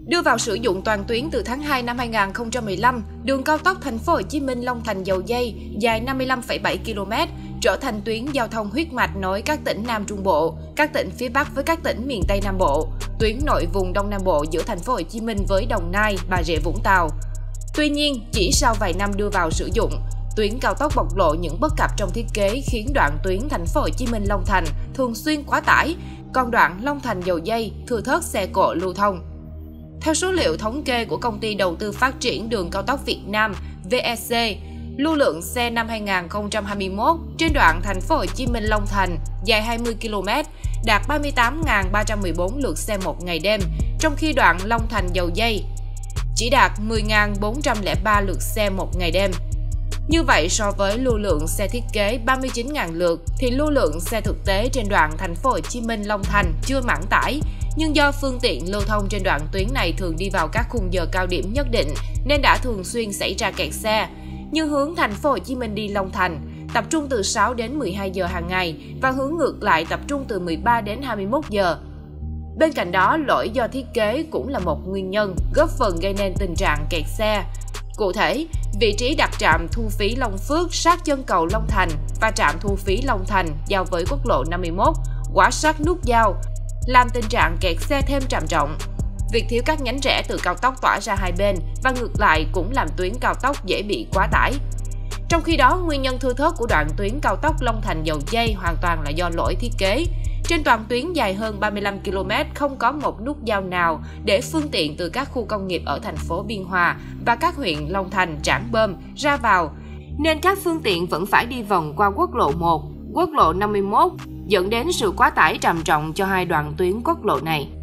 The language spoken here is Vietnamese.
Đưa vào sử dụng toàn tuyến từ tháng 2 năm 2015, đường cao tốc Thành phố Hồ Chí Minh - Long Thành - Dầu Giây dài 55,7 km trở thành tuyến giao thông huyết mạch nối các tỉnh Nam Trung Bộ, các tỉnh phía Bắc với các tỉnh miền Tây Nam Bộ, tuyến nội vùng Đông Nam Bộ giữa Thành phố Hồ Chí Minh với Đồng Nai, Bà Rịa Vũng Tàu. Tuy nhiên, chỉ sau vài năm đưa vào sử dụng, tuyến cao tốc bộc lộ những bất cập trong thiết kế khiến đoạn tuyến Thành phố Hồ Chí Minh - Long Thành thường xuyên quá tải, còn đoạn Long Thành - Dầu Giây thưa thớt xe cộ lưu thông. Theo số liệu thống kê của Công ty Đầu tư Phát triển Đường cao tốc Việt Nam (VEC), lưu lượng xe năm 2021 trên đoạn Thành phố Hồ Chí Minh - Long Thành dài 20 km đạt 38.314 lượt xe một ngày đêm, trong khi đoạn Long Thành - Dầu Giây chỉ đạt 10.403 lượt xe một ngày đêm. Như vậy, so với lưu lượng xe thiết kế 39.000 lượt thì lưu lượng xe thực tế trên đoạn Thành phố Hồ Chí Minh - Long Thành chưa mãn tải, nhưng do phương tiện lưu thông trên đoạn tuyến này thường đi vào các khung giờ cao điểm nhất định nên đã thường xuyên xảy ra kẹt xe. Như hướng Thành phố Hồ Chí Minh đi Long Thành tập trung từ 6 đến 12 giờ hàng ngày và hướng ngược lại tập trung từ 13 đến 21 giờ. Bên cạnh đó, lỗi do thiết kế cũng là một nguyên nhân góp phần gây nên tình trạng kẹt xe. Cụ thể, vị trí đặt trạm thu phí Long Phước sát chân cầu Long Thành và trạm thu phí Long Thành giao với quốc lộ 51 quá sát nút giao, làm tình trạng kẹt xe thêm trầm trọng. Việc thiếu các nhánh rẽ từ cao tốc tỏa ra hai bên và ngược lại cũng làm tuyến cao tốc dễ bị quá tải. Trong khi đó, nguyên nhân thưa thớt của đoạn tuyến cao tốc Long Thành - Dầu Giây hoàn toàn là do lỗi thiết kế. Trên toàn tuyến dài hơn 35 km không có một nút giao nào để phương tiện từ các khu công nghiệp ở thành phố Biên Hòa và các huyện Long Thành, Trảng Bom ra vào, nên các phương tiện vẫn phải đi vòng qua quốc lộ 1, quốc lộ 51, dẫn đến sự quá tải trầm trọng cho hai đoạn tuyến quốc lộ này.